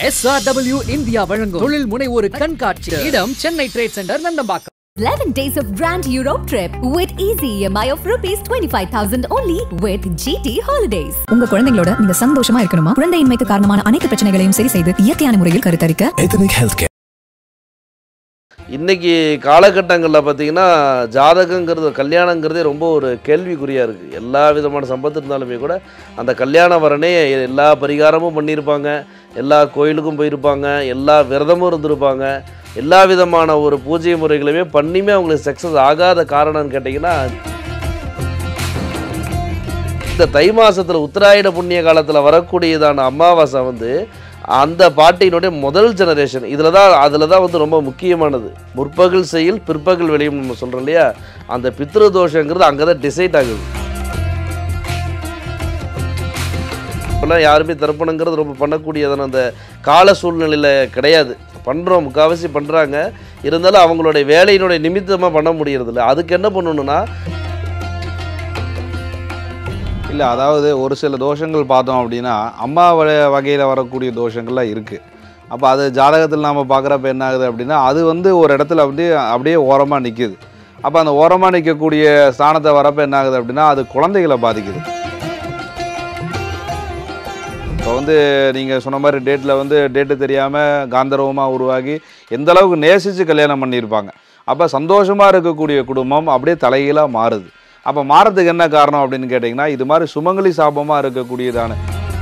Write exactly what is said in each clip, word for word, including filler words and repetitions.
S R W India வழங்கும் தொழில் முனைவோர் கண்காட்சி. இடம் Chennai trade centre, Nandambakkam. eleven days of Grand Europe trip with easy E M I of rupees twenty-five thousand only with G T Holidays. உங்க குழந்தைகளோட நீங்க சந்தோஷமா இருக்கணுமா? குழந்தையின்மைக்கு காரணமான அனைத்து பிரச்சனைகளையும் சரி செய்து இயற்கையான முறையில் கருத்தரிக்க Ethnic Healthcare. இன்னைக்கு காலகட்டங்களில் பார்த்தீங்கன்னா ஜாதகங்கிறது கல்யாணங்கிறதே ரொம்ப ஒரு கேள்விக்குறியாக இருக்குது. எல்லா விதமான சம்பத்து இருந்தாலுமே கூட அந்த கல்யாண வரனே எல்லா பரிகாரமும் பண்ணியிருப்பாங்க, எல்லா கோயிலுக்கும் போயிருப்பாங்க, எல்லா விரதமும் இருந்திருப்பாங்க, எல்லா விதமான ஒரு பூஜை முறைகளுமே பண்ணியுமே அவங்களுக்கு சக்ஸஸ் ஆகாத காரணம்னு கேட்டிங்கன்னா, இந்த தை மாதத்தில் உத்தராயண புண்ணிய காலத்தில் வரக்கூடியதான அமாவாசை வந்து அந்த பாட்டியினுடைய முதல் ஜெனரேஷன். இதில் தான் அதில் தான் வந்து ரொம்ப முக்கியமானது. முற்பகல் செயல் பிற்பகல் விளையும் நம்ம சொல்கிறோம் இல்லையா, அந்த பித்ரு தோஷங்கிறது அங்கே தான் டிசைட் ஆகுது. இப்போல்லாம் யாருமே தர்ப்பணங்கிறது ரொம்ப பண்ணக்கூடியதான அந்த கால சூழ்நிலையில் கிடையாது. பண்ணுறோம், முக்கால்வாசி பண்ணுறாங்க, இருந்தாலும் அவங்களுடைய வேலையினுடைய நிமித்தமாக பண்ண முடியறதில்ல. அதுக்கு என்ன பண்ணணுன்னா, இல்லை அதாவது ஒரு சில தோஷங்கள் பார்த்தோம் அப்படின்னா அம்மா வகையில் வரக்கூடிய தோஷங்கள்லாம் இருக்குது. அப்போ அது ஜாதகத்தில் நாம் பார்க்குறப்ப என்ன ஆகுது அப்படின்னா, அது வந்து ஒரு இடத்துல அப்படியே அப்படியே ஓரமாக நிற்கிது. அப்போ அந்த ஓரமாக நிற்கக்கூடிய ஸ்தானத்தை வரப்போ என்ன ஆகுது அப்படின்னா, அது குழந்தைகளை பாதிக்குது. இப்போ வந்து நீங்கள் சொன்ன மாதிரி டேட்டில் வந்து டேட்டு தெரியாமல் காந்தர்வமாக உருவாகி எந்த அளவுக்கு நேசித்து கல்யாணம் பண்ணியிருப்பாங்க. அப்போ சந்தோஷமாக இருக்கக்கூடிய குடும்பம் அப்படியே தலைகீழாக மாறுது. அப்போ மாறதுக்கு என்ன காரணம் அப்படின்னு கேட்டிங்கன்னா, இது மாதிரி சுமங்கலி சாபமாக இருக்கக்கூடியதான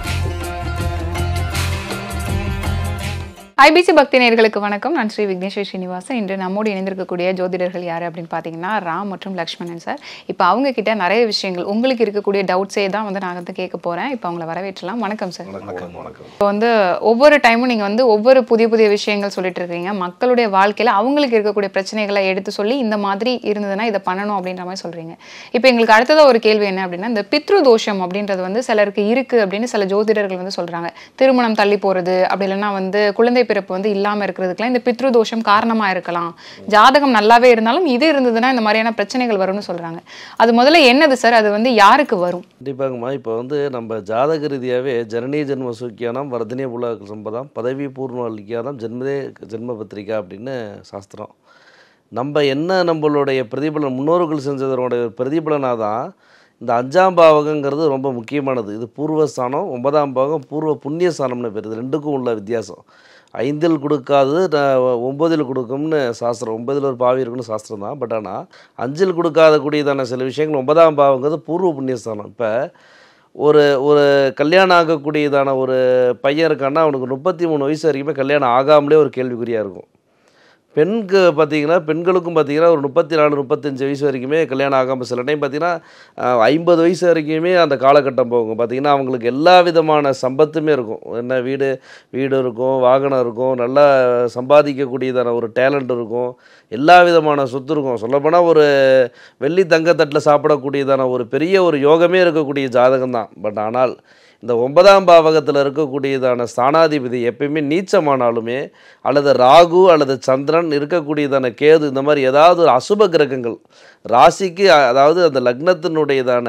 ஐபிசி பக்தி நேயர்களுக்கு வணக்கம். நான் ஸ்ரீ விக்னேஸ்வரி ஸ்ரீனிவாசன். இன்று நம்மோடு இணைந்திருக்கக்கூடிய ஜோதிடர்கள் யார் அப்படின்னு பார்த்தீங்கன்னா ராம் மற்றும் லக்ஷ்மணன் சார். இப்போ அவங்க கிட்ட நிறைய விஷயங்கள் உங்களுக்கு இருக்கக்கூடிய டவுட்ஸே தான் வந்து நான் வந்து கேட்க போகிறேன். இப்போ அவங்கள வரவேற்றலாம். வணக்கம் சார். இப்போ வந்து ஒவ்வொரு டைமும் நீங்கள் வந்து ஒவ்வொரு புதிய புதிய விஷயங்கள் சொல்லிட்டு இருக்கீங்க. மக்களுடைய வாழ்க்கையில் அவங்களுக்கு இருக்கக்கூடிய பிரச்சனைகளை எடுத்து சொல்லி இந்த மாதிரி இருந்ததுன்னா இதை பண்ணணும் அப்படின்ற மாதிரி சொல்கிறீங்க. இப்போ எங்களுக்கு அடுத்ததாக ஒரு கேள்வி என்ன அப்படின்னா, இந்த பித்ரு தோஷம் அப்படின்றது வந்து சிலருக்கு இருக்குது அப்படின்னு சில ஜோதிடர்கள் வந்து சொல்கிறாங்க. திருமணம் தள்ளி போகிறது, அப்படி இல்லைன்னா வந்து குழந்தை பிறப்பு வந்து இல்லாம இருக்கிறதுக்குலாம் இந்த பித்ரு தோஷம் காரணமா இருக்கலாம். ஜாதகம் நல்லாவே இருந்தாலும் இது இருந்ததுன்னா இந்த மாதிரியான பிரச்சனைகள் வரும்னு சொல்றாங்க. அது முதல்ல என்னது சார்? அது வந்து யாருக்கு வரும்? கண்டிப்பாங்கம்மா. இப்போ வந்து நம்ம ஜாதக ரீதியாகவே ஜனனி ஜென்ம சூக்கியானம் வர்தனே உலக சம்பதம் பதவி பூர்வலிக்கானம் ஜென்மதே ஜென்ம பத்திரிகா அப்படின்னு சாஸ்திரம். நம்ம என்ன நம்மளுடைய பிரதிபலன் முன்னோர்கள் செஞ்சதனுடைய பிரதிபலனாக தான் இந்த அஞ்சாம் பாவகங்கிறது ரொம்ப முக்கியமானது. இது பூர்வஸ்தானம், ஒன்பதாம் பாவகம் பூர்வ புண்ணியஸ்தானம்னு பேர். இது ரெண்டுக்கும் உள்ள வித்தியாசம். ஐந்தில் கொடுக்காதது ஒம்பதில் கொடுக்கும்னு சாஸ்திரம். ஒன்பதில் ஒரு பாவி இருக்குன்னு சாஸ்திரம் தான். பட் ஆனால் அஞ்சில் கொடுக்காத கூடியதான சில விஷயங்கள் ஒன்பதாம் பாவங்கிறது பூர்வ புண்ணியஸ்தானம். இப்போ ஒரு ஒரு கல்யாணம் ஆகக்கூடியதான ஒரு பையன் இருக்கான்னா அவனுக்கு முப்பத்தி மூணு வயசு வரைக்குமே கல்யாணம் ஆகாமலே ஒரு கேள்விக்குறியாக இருக்கும். பெண்க்கு பார்த்திங்கன்னா பெண்களுக்கும் பார்த்திங்கன்னா ஒரு முப்பத்தி நாலு முப்பத்தஞ்சு வயசு வரைக்குமே கல்யாணம் ஆகாமல், சில டைம் பார்த்திங்கன்னா ஐம்பது வயசு வரைக்குமே அந்த காலகட்டம் போகும். பார்த்திங்கன்னா அவங்களுக்கு எல்லா விதமான சம்பத்துமே இருக்கும். என்ன வீடு வீடு இருக்கும், வாகனம் இருக்கும், நல்லா சம்பாதிக்கக்கூடியதான ஒரு டேலண்ட் இருக்கும், எல்லா விதமான சொத்து இருக்கும். சொல்லப்போனால் ஒரு வெள்ளி தங்கத்தட்டில் சாப்பிடக்கூடியதான ஒரு பெரிய ஒரு யோகமே இருக்கக்கூடிய ஜாதகம் தான். பட் ஆனால் இந்த ஒன்பதாம் பாவகத்தில் இருக்கக்கூடியதான ஸ்தானாதிபதி எப்பயுமே நீச்சமானாலுமே அல்லது ராகு அல்லது சந்திரன் இருக்கக்கூடியதான கேது, இந்த மாதிரி ஏதாவது ஒரு அசுப கிரகங்கள் ராசிக்கு, அதாவது அந்த லக்னத்தினுடையதான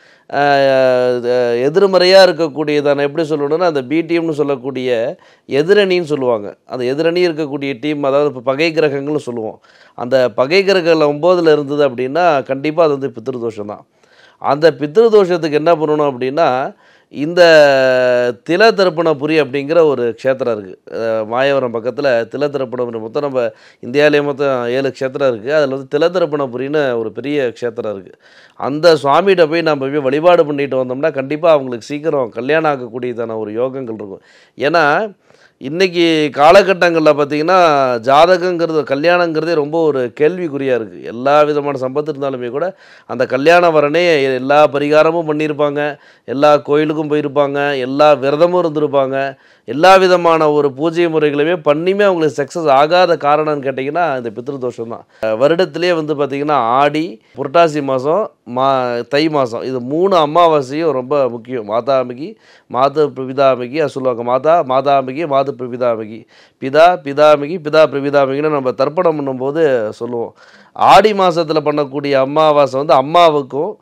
எதிர்மறையாக இருக்கக்கூடியதான எப்படி சொல்லணும்னா அந்த பி டீம்னு சொல்லக்கூடிய எதிரணின்னு சொல்லுவாங்க. அந்த எதிரணி இருக்கக்கூடிய டீம், அதாவது இப்போ பகை கிரகங்கள்னு சொல்லுவோம். அந்த பகை கிரகங்கள் ஒம்போதில் இருந்தது அப்படின்னா கண்டிப்பாக அது வந்து பித்ருதோஷம் தான். அந்த பித்ருதோஷத்துக்கு என்ன பண்ணணும் அப்படின்னா, இந்த தில தர்ப்பணபுரி அப்படிங்கிற ஒரு க்ஷேத்திரம் இருக்குது மாயவரம் பக்கத்தில். தில தர்ப்பணபுரி மொத்தம் நம்ம இந்தியாவிலே மொத்தம் ஏழு க்ஷேத்திரம் இருக்குது. அதில் வந்து தில தர்ப்பணபுரின்னு ஒரு பெரிய க்ஷேத்திரம் இருக்குது. அந்த சுவாமிகிட்ட போய் நம்ம போய் வழிபாடு பண்ணிட்டு வந்தோம்னா கண்டிப்பாக அவங்களுக்கு சீக்கிரம் கல்யாணம் ஆகக்கூடியதான ஒரு யோகங்கள் இருக்கும். ஏன்னா இன்றைக்கி காலகட்டங்களில் பார்த்திங்கன்னா ஜாதகங்கிறது கல்யாணங்கிறதே ரொம்ப ஒரு கேள்விக்குறியாக இருக்குது. எல்லா விதமான சம்பத்து இருந்தாலுமே கூட அந்த கல்யாண வரனே எல்லா பரிகாரமும் பண்ணியிருப்பாங்க, எல்லா கோயிலுக்கும் போயிருப்பாங்க, எல்லா விரதமும் இருந்திருப்பாங்க, எல்லா விதமான ஒரு பூஜை முறைகளுமே பண்ணியுமே அவங்களுக்கு சக்ஸஸ் ஆகாத காரணம்னு கேட்டிங்கன்னா இந்த பித்ரு தோஷம் தான். வருடத்திலே வந்து பார்த்திங்கன்னா ஆடி, புரட்டாசி மாதம், மா தை மாதம், இது மூணு அமாவாசையும் ரொம்ப முக்கியம். மாதாமிகி மாத பிரபிதாமிகி அது சொல்லுவாங்க. மாதா மாதாமிகி மாத பிரபிதாமிகி, பிதா பிதாமிகி பிதா பிரபிதாமிகின்னு நம்ம தர்ப்பணம் பண்ணும்போது சொல்லுவோம். ஆடி மாதத்தில் பண்ணக்கூடிய அமாவாசை வந்து அம்மாவுக்கும்,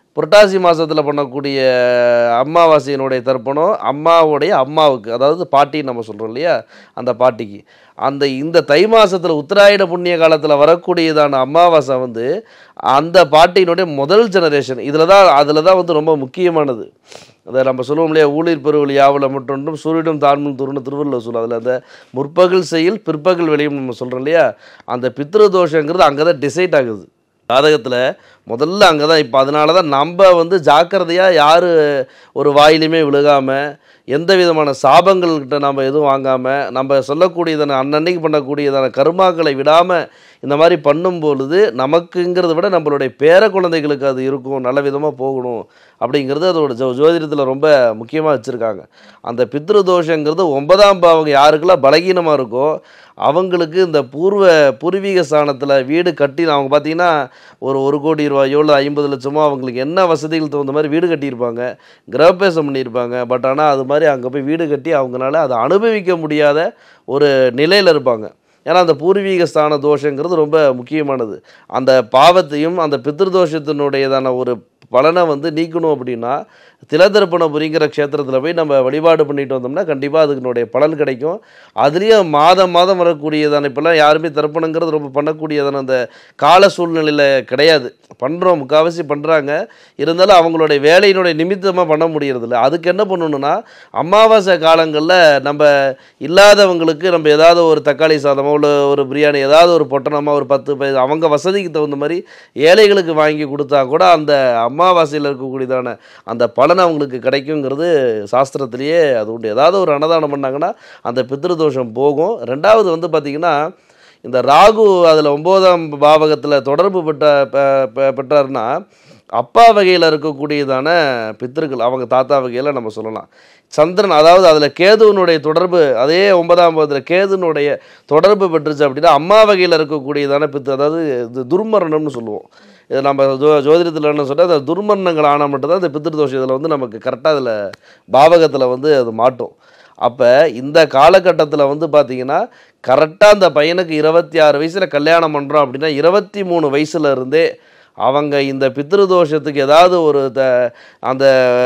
புரட்டாசி மாதத்தில் பண்ணக்கூடிய அமாவாசையினுடைய தர்ப்பணம் அம்மாவுடைய அம்மாவுக்கு, அதாவது பாட்டின்னு நம்ம சொல்கிறோம் இல்லையா, அந்த பாட்டிக்கு. அந்த இந்த தை மாதத்தில் உத்தராயண புண்ணிய காலத்தில் வரக்கூடியதான அமாவாசை வந்து அந்த பாட்டியினுடைய முதல் ஜெனரேஷன். இதில் தான் அதில் தான் வந்து ரொம்ப முக்கியமானது. அதை நம்ம சொல்லுவோம் இல்லையா, ஊழிர் பெருவழி யாவில் மற்றொன்றும் சூரியனும் தாழ்மும் துருன்னு திருவள்ளுவர் சொல்லுவோம். அதில் அந்த முற்பகல் செயல் பிற்பகல் விளையும் நம்ம சொல்கிறோம் இல்லையா, அந்த பித்ரு தோஷங்கிறது அங்கே தான் டிசைட் ஆகுது ஜாதகத்தில் முதல்ல அங்கே தான். இப்போ அதனால தான் நம்ம வந்து ஜாக்கிரதையாக யார் ஒரு வாயிலுமே விழுகாமல், எந்த விதமான சாபங்கள்கிட்ட நம்ம எதுவும் வாங்காமல், நம்ம சொல்லக்கூடியதான அன்னன்னைக்கு பண்ணக்கூடியதான கர்மாக்களை விடாமல் இந்த மாதிரி பண்ணும் பொழுது நமக்குங்கிறத விட நம்மளுடைய பேர குழந்தைகளுக்கு அது இருக்கும், நல்ல விதமாக போகணும் அப்படிங்கிறது அதோட ஜோ ஜோதிடத்தில் ரொம்ப முக்கியமாக வச்சுருக்காங்க. அந்த பித்ரு தோஷங்கிறது ஒன்பதாம் பாவம் யாருக்கெல்லாம் பலகீனமாக இருக்கோ அவங்களுக்கு இந்த பூர்வ பூர்வீக ஸ்தானத்தில் வீடு கட்டி அவங்க பார்த்திங்கன்னா ஒரு ஒரு கோடி ரூபாயோ இல்லை ஐம்பது லட்சமோ அவங்களுக்கு என்ன வசதிகள் தகுந்த மாதிரி வீடு கட்டியிருப்பாங்க, கிரகப்பேசம் பண்ணியிருப்பாங்க. பட் ஆனால் அது மாதிரி அங்கே போய் வீடு கட்டி அவங்களால அதை அனுபவிக்க முடியாத ஒரு நிலையில் இருப்பாங்க. ஏன்னா அந்த பூர்வீக ஸ்தான தோஷங்கிறது ரொம்ப முக்கியமானது. அந்த பாவத்தையும் அந்த பித்ருதோஷத்தினுடையதான ஒரு பலனை வந்து நீக்கணும் அப்படின்னா திலதர்ப்பணபுரிங்கிற க்ஷேத்திரத்தில் போய் நம்ம வழிபாடு பண்ணிட்டு வந்தோம்னா கண்டிப்பாக அதுக்குனுடைய பலன் கிடைக்கும். அதுலேயும் மாதம் மாதம் வரக்கூடியதான இப்போல்லாம் யாருமே தர்ப்பணங்கிறது ரொம்ப பண்ணக்கூடியதான அந்த கால சூழ்நிலையில் கிடையாது. பண்ணுறோம், முக்கால்வாசி பண்ணுறாங்க. இருந்தாலும் அவங்களுடைய வேலையினுடைய நிமித்தமாக பண்ண முடியறதில்ல. அதுக்கு என்ன பண்ணணுன்னா அமாவாசை காலங்களில் நம்ம இல்லாதவங்களுக்கு நம்ம ஏதாவது ஒரு தக்காளி சாதமோ இல்லை ஒரு பிரியாணி ஏதாவது ஒரு பொட்டணமாக ஒரு பத்து பை அவங்க வசதிக்கு தகுந்த மாதிரி ஏழைகளுக்கு வாங்கி கொடுத்தா கூட அந்த அமாவாசையில் இருக்கக்கூடியதான அந்த பலன் அவங்களுக்கு கிடைக்குங்கிறது சாஸ்திரத்திலேயே அது உண்டு. ஏதாவது ஒரு அன்னதானம் பண்ணாங்கன்னா அந்த பித்ருதோஷம் போகும். ரெண்டாவது வந்து பார்த்திங்கன்னா இந்த ராகு அதில் ஒம்போதாம் பாவகத்தில் தொடர்பு பெற்ற பெற்றார்னா அப்பா வகையில் இருக்கக்கூடியதான பித்திருக்கள் அவங்க தாத்தா வகையில் நம்ம சொல்லலாம். சந்திரன் அதாவது அதில் கேதுவனுடைய தொடர்பு அதே ஒன்பதாம் பாவத்தில் கேதுனுடைய தொடர்பு பெற்றுச்சு அப்படின்னா அம்மா வகையில் இருக்கக்கூடியதான பித்து, அதாவது இது துர்மரணம்னு சொல்லுவோம். இது நம்ம ஜோ ஜோதிடத்தில் என்ன சொன்னால் அந்த துர்மரணங்கள் ஆனால் மட்டும்தான் இந்த பித்திருதோஷம் இதில் வந்து நமக்கு கரெக்டாக அதில் பாவகத்தில் வந்து அது மாட்டும். அப்போ இந்த காலகட்டத்தில் வந்து பார்த்திங்கன்னா கரெக்டாக அந்த பையனுக்கு இருபத்தி ஆறு வயசில் கல்யாணம் பண்ணுறோம் அப்படின்னா இருபத்தி மூணு வயசுல இருந்தே அவங்க இந்த பித்ருதோஷத்துக்கு ஏதாவது ஒரு த அந்த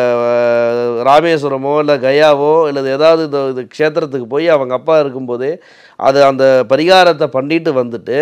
ராமேஸ்வரமோ இல்லை கயாவோ இல்லை ஏதாவது இந்த இது க்ஷேத்திரத்துக்கு போய் அவங்க அப்பா இருக்கும்போதே அது அந்த பரிகாரத்தை பண்ணிட்டு வந்துட்டு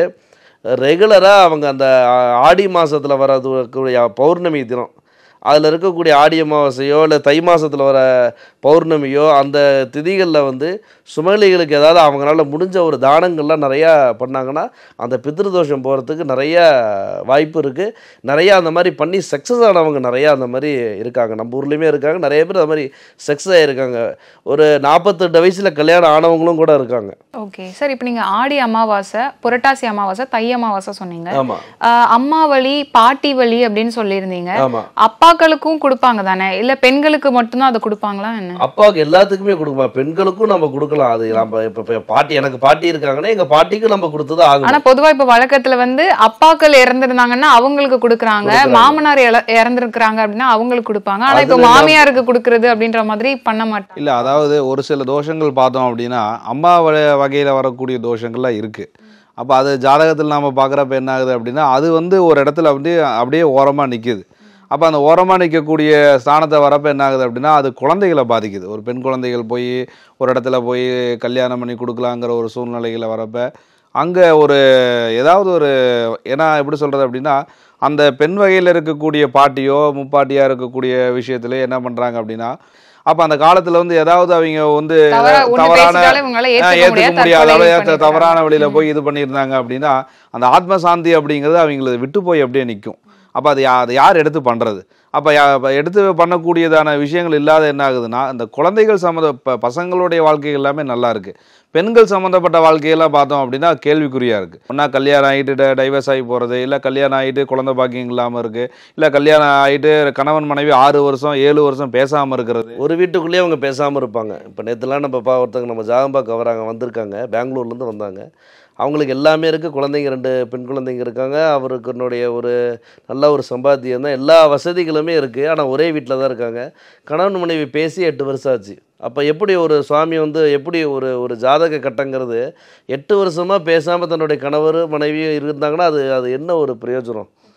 ரெகுலராக அவங்க அந்த ஆடி மாதத்தில் வரக்கூடிய பௌர்ணமி தினம் அதில் இருக்கக்கூடிய ஆடி அமாவாசையோ இல்லை தை மாதத்தில் வர பௌர்ணமியோ அந்த திதிகளில் வந்து சுமங்கலிகளுக்கு ஏதாவது அவங்களால முடிஞ்ச ஒரு தானங்கள்லாம் நிறையா பண்ணாங்கன்னா அந்த பித்ருதோஷம் போகிறதுக்கு நிறைய வாய்ப்பு இருக்குது. நிறையா அந்த மாதிரி பண்ணி சக்ஸஸ் ஆனவங்க நிறையா அந்த மாதிரி இருக்காங்க. நம்ம ஊர்லேயுமே இருக்காங்க, நிறைய பேர் அந்த மாதிரி சக்ஸஸ் ஆகிருக்காங்க. ஒரு நாற்பத்தெட்டு வயசில் கல்யாணம் ஆனவங்களும் கூட இருக்காங்க. ஓகே சார், இப்போ நீங்கள் ஆடி அமாவாசை, புரட்டாசி அமாவாசை, தை அமாவாசை சொன்னீங்க. ஆமாம், அம்மா வழி பாட்டி வழி அப்படின்னு சொல்லியிருந்தீங்க. ஆமாம். அப்பாக்களுக்கும் கொடுப்பாங்க தானே, இல்லை பெண்களுக்கு மட்டும்தான் அதை கொடுப்பாங்களா என்ன? அப்பாவுக்கு எல்லாத்துக்குமே கொடுக்கலாம், பெண்களுக்கும் நம்ம கொடுக்கலாம். அது நம்ம இப்போ பாட்டி எனக்கு பாட்டி இருக்காங்கன்னா எங்கள் பாட்டிக்கு நம்ம கொடுத்தது ஆகும். ஆனால் பொதுவாக இப்போ வழக்கத்தில் வந்து அப்பாக்கள் இறந்துருந்தாங்கன்னா அவங்களுக்கு கொடுக்குறாங்க, மாமனார் இறந்துருக்குறாங்க அப்படின்னா அவங்களுக்கு கொடுப்பாங்க. ஆனால் இப்போ மாமியாருக்கு கொடுக்குறது அப்படின்ற மாதிரி பண்ண மாட்டாங்க. இல்லை, அதாவது ஒரு சில தோஷங்கள் பார்த்தோம் அப்படின்னா அம்மா வகையில் வரக்கூடிய தோஷங்கள்லாம் இருக்குது. அப்போ அது ஜாதகத்தில் நாம் பார்க்குறப்ப என்ன ஆகுது அப்படின்னா அது வந்து ஒரு இடத்துல வந்து அப்படியே ஓரமாக நிற்கிது. அப்போ அந்த ஓரமாக நிற்கக்கூடிய ஸ்தானத்தை வரப்போ என்ன ஆகுது அப்படின்னா அது குழந்தைகளை பாதிக்குது. ஒரு பெண் குழந்தைகள் போய் ஒரு இடத்துல போய் கல்யாணம் பண்ணி கொடுக்கலாங்கிற ஒரு சூழ்நிலைகளை வரப்போ அங்கே ஒரு ஏதாவது ஒரு ஏன்னா எப்படி சொல்கிறது அப்படின்னா அந்த பெண் வகையில் இருக்கக்கூடிய பாட்டியோ முப்பாட்டியாக இருக்கக்கூடிய விஷயத்துல என்ன பண்ணுறாங்க அப்படின்னா அப்போ அந்த காலத்தில் வந்து ஏதாவது அவங்க வந்து தவறான ஏற்றுக்க முடியாத தவறான வழியில் போய் இது பண்ணியிருந்தாங்க அப்படின்னா அந்த ஆத்ம சாந்தி அப்படிங்கிறது அவங்களுக்கு விட்டு போய் அப்படியே நிற்கும். அப்போ அது யா அதை யார் எடுத்து பண்ணுறது? அப்போ எடுத்து பண்ணக்கூடியதான விஷயங்கள் இல்லாத என்ன ஆகுதுன்னா இந்த குழந்தைகள் சம்மந்த ப பசங்களுடைய வாழ்க்கை எல்லாமே நல்லா இருக்குது. பெண்கள் சம்மந்தப்பட்ட வாழ்க்கையெல்லாம் பார்த்தோம் அப்படின்னா கேள்விக்குறியாக இருக்குது. ஒன்றா கல்யாணம் ஆகிட்டு டைவர்ஸ் ஆகி போகிறது, இல்லை கல்யாணம் ஆகிட்டு குழந்தை பாக்கியம் இல்லாமல் இருக்குது, இல்லை கல்யாணம் ஆகிட்டு கணவன் மனைவி ஆறு வருஷம் ஏழு வருஷம் பேசாமல் இருக்கிறது. ஒரு வீட்டுக்குள்ளேயே அவங்க பேசாமல் இருப்பாங்க. இப்போ நேற்றுலாம் நம்ம பா ஒருத்தவங்க நம்ம ஜாகம்பாக்கு வராங்க வந்திருக்காங்க, பெங்களூர்லேருந்து வந்தாங்க. அவங்களுக்கு எல்லாமே இருக்குது, குழந்தைங்க ரெண்டு பெண் குழந்தைங்க இருக்காங்க, அவருக்குனுடைய ஒரு நல்ல ஒரு சம்பாத்தியம் தான், எல்லா வசதிகளுமே இருக்குது. ஆனால் ஒரே வீட்டில் தான் இருக்காங்க. கணவன் மனைவி பேசி எட்டு வருஷம் ஆச்சு. அப்போ எப்படி ஒரு சுவாமி வந்து எப்படி ஒரு ஒரு ஜாதக கட்டங்கிறது எட்டு வருஷமாக பேசாமல் தன்னுடைய கணவர் மனைவி இருந்தாங்கன்னா அது அது என்ன ஒரு பிரயோஜனம்?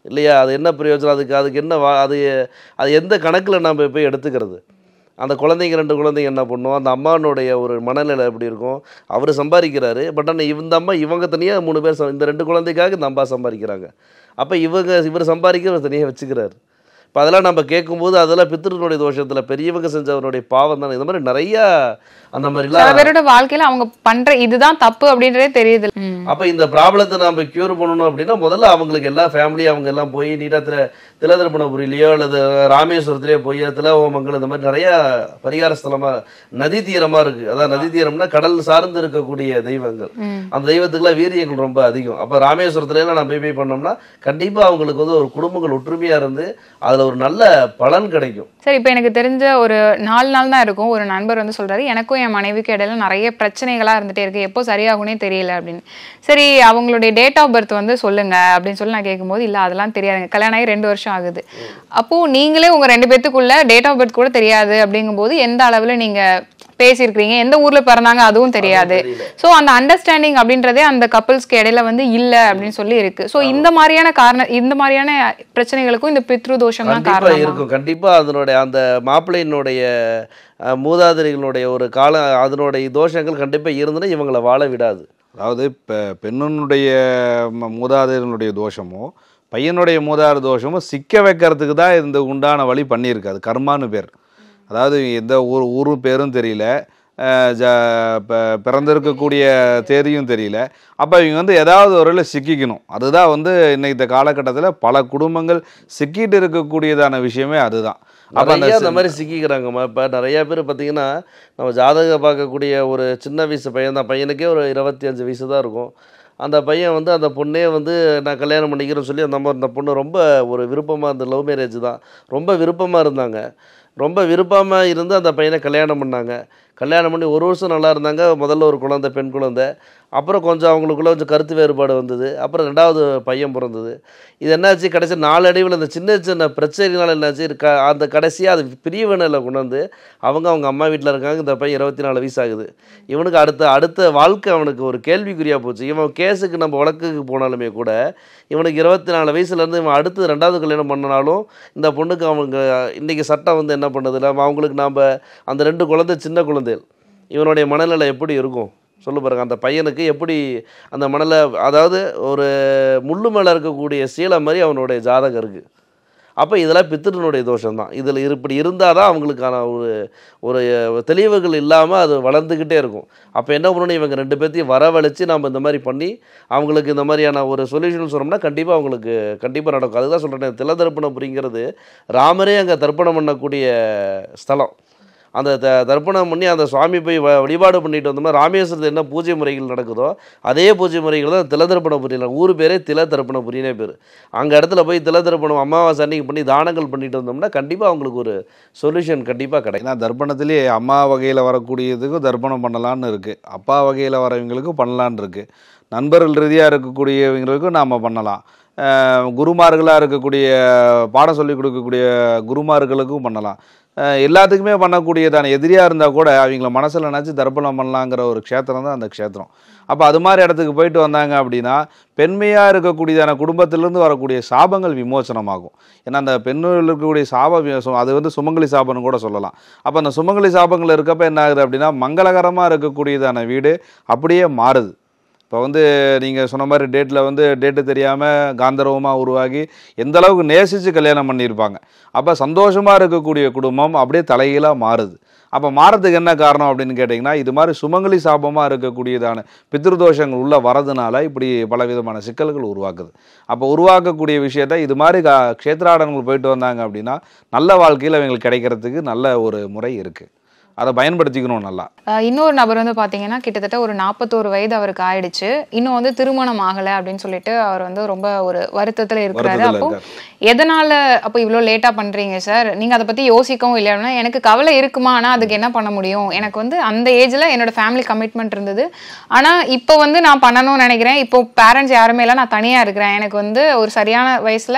இல்லையா? அது என்ன பிரயோஜனம்? அதுக்கு அதுக்கு என்ன வா அது அது எந்த கணக்கில் நம்ம போய் எடுத்துக்கிறது? அந்த குழந்தைங்க ரெண்டு குழந்தைங்க என்ன பண்ணும்? அந்த அம்மானுடைய ஒரு மனநிலை எப்படி இருக்கும்? அவர் சம்பாதிக்கிறாரு, பட் ஆனால் இந்த அம்மா இவங்க தனியாக மூணு பேர் இந்த ரெண்டு குழந்தைக்காக இந்த அம்மா சம்பாதிக்கிறாங்க. அப்போ இவங்க இவர் சம்பாதிக்க இவர் தனியாக வச்சுக்கிறாரு. இப்போ அதெல்லாம் நம்ம கேட்கும்போது அதெல்லாம் பித்ருனுடைய தோஷத்தில் பெரியவங்க செஞ்சவருடைய பாவம் தானே. இந்த மாதிரி நிறையா அந்த மாதிரிலாம் சில பேரோட வாழ்க்கையில அவங்க பண்ற இதுதான் தப்பு அப்படின்றதே தெரியுது. அப்போ இந்த ப்ராப்ளத்தை நம்ம க்யூர் பண்ணணும் அப்படின்னா முதல்ல அவங்களுக்கு எல்லா ஃபேமிலி அவங்க எல்லாம் போய் நீட்டாக திலதர்ப்பணபுரியிலையோ அல்லது ராமேஸ்வரத்துலேயோ போய் திலஹோமங்கள் இந்த மாதிரி நிறையா பரிகார ஸ்தலமாக நதி தீரமாக இருக்குது. அதான் நதி தீரம்னா கடல் சார்ந்து இருக்கக்கூடிய தெய்வங்கள். அந்த தெய்வத்துக்குலாம் வீரியங்கள் ரொம்ப அதிகம். அப்போ ராமேஸ்வரத்துலாம் நம்ம போய் போய் பண்ணோம்னா கண்டிப்பாக அவங்களுக்கு வந்து ஒரு குடும்பங்கள் ஒற்றுமையாக இருந்து அதில் ஒரு நல்ல பலன் கிடைக்கும். சரி, இப்போ எனக்கு தெரிஞ்ச ஒரு நாலு நாள் தான் இருக்கும். ஒரு நண்பர் வந்து சொல்றாரு, எனக்கும் என் மனைவிக்கு இடையில நிறைய பிரச்சனைகளா இருந்துட்டே இருக்கு, எப்போ சரியாகுனே தெரியல அப்படின்னு. சரி, அவங்களுடைய டேட் ஆஃப் பர்த் வந்து சொல்லுங்க அப்படின்னு சொல்லி நான் கேட்கும்போது, இல்லை அதெல்லாம் தெரியாதுங்க, கல்யாணம் ஆகி ரெண்டு வருஷம் ஆகுது. அப்போ நீங்களே உங்க ரெண்டு பேத்துக்குள்ள டேட் ஆஃப் பர்த் கூட தெரியாது அப்படிங்கும்போது எந்த அளவுல நீங்க பேசியிருக்கிறீங்க, எந்த ஊர்ல பிறந்தாங்க அதுவும் தெரியாது. சோ அந்த அண்டர்ஸ்டாண்டிங் அப்படின்றதே அந்த கப்பிள்ஸ்க்கு இடையில வந்து இல்ல அப்படின்னு சொல்லி இருக்கு. சோ இந்த மாதிரியான காரணம், இந்த மாதிரியான பிரச்சனைகளுக்கும் இந்த பித்ரு தோஷம் தான் காரணம் இருக்கும். கண்டிப்பா அதனுடைய அந்த மாப்பிள்ளையினுடைய மூதாதைகளுடைய ஒரு கால அதனுடைய தோஷங்கள் கண்டிப்பா இருந்துன்னா இவங்களை வாழ விடாது. அதாவது இப்போ பெண்ணுடைய மூதாதைகளுடைய தோஷமோ பையனுடைய மூதாத தோஷமோ சிக்க வைக்கிறதுக்கு தான் இந்த உண்டான வழி பண்ணியிருக்கு. அது கர்மான்னு பேர். அதாவது எந்த ஊர் ஊரு பேரும் தெரியல, ஜ பிறந்திருக்கக்கூடிய தேதியும் தெரியல. அப்போ இவங்க வந்து ஏதாவது ஒரு வழியில் சிக்கிக்கணும். அதுதான் வந்து இன்னைக்கு இந்த காலகட்டத்தில் பல குடும்பங்கள் சிக்கிட்டு இருக்கக்கூடியதான விஷயமே அதுதான். அப்போ அந்த மாதிரி சிக்கிக்கிறாங்கம்மா. இப்போ நிறையா பேர் பார்த்தீங்கன்னா நம்ம ஜாதகம் பார்க்கக்கூடிய ஒரு சின்ன வயசு பையன் தான், பையனுக்கே ஒரு இருபத்தி அஞ்சு வயசு தான் இருக்கும். அந்த பையன் வந்து அந்த பொண்ணே வந்து நான் கல்யாணம் பண்ணிக்கிறேன்னு சொல்லி அந்த அந்த பொண்ணு ரொம்ப ஒரு விருப்பமாக, அந்த லவ் மேரேஜ் தான், ரொம்ப விருப்பமாக இருந்தாங்க. ரொம்ப விருப்பமாக இருந்து அந்த பையனை கல்யாணம் பண்ணாங்க. கல்யாணம் பண்ணி ஒரு வருஷம் நல்லா இருந்தாங்க. முதல்ல ஒரு குழந்தை, பெண் குழந்தை. அப்புறம் கொஞ்சம் அவங்களுக்குள்ள கொஞ்சம் கருத்து வேறுபாடு வந்தது. அப்புறம் ரெண்டாவது பையன் பிறந்தது. இது என்னாச்சு, கடைசி நாளடைவில் இந்த சின்ன சின்ன பிரச்சனைகளால் என்னாச்சு, க அந்த கடைசியாக அது பிரிவினையில் கொண்டாந்து அவங்க அவங்க அம்மா வீட்டில் இருக்காங்க. இந்த பையன் இருபத்தி நாலு வயசு ஆகுது. இவனுக்கு அடுத்த அடுத்த வாழ்க்கை அவனுக்கு ஒரு கேள்விக்குறியாக போச்சு. இவன் கேஸுக்கு நம்ம வழக்குக்கு போனாலுமே கூட இவனுக்கு இருபத்தி நாலு வயசுலேருந்து இவன் அடுத்து ரெண்டாவது கல்யாணம் பண்ணனாலும் இந்த பொண்ணுக்கு அவங்க இன்றைக்கி சட்டம் வந்து என்ன பண்ணுது, நம்ம அவங்களுக்கு நாம் அந்த ரெண்டு குழந்தை சின்ன குழந்தைகள், இவனுடைய மனநிலை எப்படி இருக்கும் சொல்லு பாருங்க. அந்த பையனுக்கு எப்படி அந்த மணலை, அதாவது ஒரு முள்ளு மேலே இருக்கக்கூடிய சீலை மாதிரி அவனுடைய ஜாதகம் இருக்குது. அப்போ இதெல்லாம் பித்ருனுடைய தோஷம்தான். இதில் இப்படி இருந்தால் தான் அவங்களுக்கான ஒரு ஒரு தெளிவுகள் இல்லாமல் அது வளர்ந்துக்கிட்டே இருக்கும். அப்போ என்ன பண்ணணும், இவங்க ரெண்டு பேர்த்தையும் வரவழைச்சி நம்ம இந்த மாதிரி பண்ணி அவங்களுக்கு இந்த மாதிரியான ஒரு சொல்யூஷன் சொன்னோம்னா கண்டிப்பாக அவங்களுக்கு கண்டிப்பாக நடக்கும். அதுதான் சொல்கிறேன், திலதர்ப்பணபுரிங்கிறது ராமரே அங்கே தர்ப்பணம் பண்ணக்கூடிய ஸ்தலம். அந்த த தர்ப்பணம் பண்ணி அந்த சுவாமி போய் வ வழிபாடு பண்ணிட்டு வந்தோம்னா ராமேஸ்வரத்தில் என்ன பூஜை முறைகள் நடக்குதோ அதே பூஜை முறைகள் தான் திலதர்ப்பணபுரியில். ஊர் பேரே திலதர்ப்பணபுரினே பேர். அங்கே இடத்துல போய் திலதர்ப்பணம் அமாவாசை அன்னைக்கு பண்ணி தானங்கள் பண்ணிட்டு வந்தோம்னா கண்டிப்பாக அவங்களுக்கு ஒரு சொல்யூஷன் கண்டிப்பாக கிடைக்கும். ஏன்னா தர்ப்பணத்திலேயே அம்மா வகையில் வரக்கூடியதுக்கும் தர்ப்பணம் பண்ணலான்னு இருக்குது, அப்பா வகையில் வரவங்களுக்கும் பண்ணலான்னு இருக்குது, நண்பர்கள் ரீதியாக இருக்கக்கூடியவங்களுக்கும் நாம் பண்ணலாம், குருமார்களாக இருக்கக்கூடிய பாடம் சொல்லிக் கொடுக்கக்கூடிய குருமார்களுக்கும் பண்ணலாம், எல்லாத்துக்குமே பண்ணக்கூடியதான எதிரியாக இருந்தால் கூட அவங்கள மனசில் நினச்சி தர்ப்பணம் பண்ணலாங்கிற ஒரு க்ஷேத்திரம் தான் அந்த க்ஷேத்திரம். அப்போ அது மாதிரி இடத்துக்கு போயிட்டு வந்தாங்க அப்படின்னா பெண்மையாக இருக்கக்கூடியதான குடும்பத்திலேருந்து வரக்கூடிய சாபங்கள் விமோசனமாகும். ஏன்னா அந்த பெண்ணில் இருக்கக்கூடிய சாப அது வந்து சுமங்கலி சாபம்னு கூட சொல்லலாம். அப்போ அந்த சுமங்கலி சாபங்கள் இருக்கப்போ என்ன ஆகுது அப்படின்னா மங்களகரமாக இருக்கக்கூடியதான வீடு அப்படியே மாறுது. இப்போ வந்து நீங்கள் சொன்ன மாதிரி டேட்டில் வந்து டேட்டு தெரியாமல் காந்தர்வமாக உருவாகி எந்த அளவுக்கு நேசித்து கல்யாணம் பண்ணியிருப்பாங்க. அப்போ சந்தோஷமாக இருக்கக்கூடிய குடும்பம் அப்படியே தலைகீழாக மாறுது. அப்போ மாறதுக்கு என்ன காரணம் அப்படின்னு கேட்டிங்கன்னா இது மாதிரி சுமங்கலி சாபமாக இருக்கக்கூடியதான பித்ருதோஷங்கள் உள்ளே வரதுனால இப்படி பலவிதமான சிக்கல்கள் உருவாக்குது. அப்போ உருவாக்கக்கூடிய விஷயத்தை இது மாதிரி கா க்ஷேத்ராடனங்கள் போயிட்டு வந்தாங்க அப்படின்னா நல்ல வாழ்க்கையில் அவங்களுக்கு கிடைக்கிறதுக்கு நல்ல ஒரு முறை இருக்குது. அதை பயன்படுத்திக்கணும் நல்லா. இன்னொரு நபர் வந்து பார்த்தீங்கன்னா கிட்டத்தட்ட ஒரு நாற்பத்தோரு வயது அவருக்கு ஆயிடுச்சு, இன்னும் வந்து திருமணம் ஆகலை அப்படின்னு சொல்லிட்டு அவர் வந்து ரொம்ப ஒரு வருத்தத்தில் இருக்கிறாரு. அப்போ எதனால அப்போ இவ்வளோ லேட்டாக பண்ணுறீங்க சார், நீங்கள் அதை பற்றி யோசிக்கவும் இல்லைன்னா எனக்கு கவலை இருக்குமா, ஆனால் அதுக்கு என்ன பண்ண முடியும், எனக்கு வந்து அந்த ஏஜில் என்னோட ஃபேமிலி கமிட்மெண்ட் இருந்தது, ஆனால் இப்போ வந்து நான் பண்ணணும்னு நினைக்கிறேன், இப்போ பேரண்ட்ஸ் யாருமே இல்லை, நான் தனியாக இருக்கிறேன், எனக்கு வந்து ஒரு சரியான வயசில்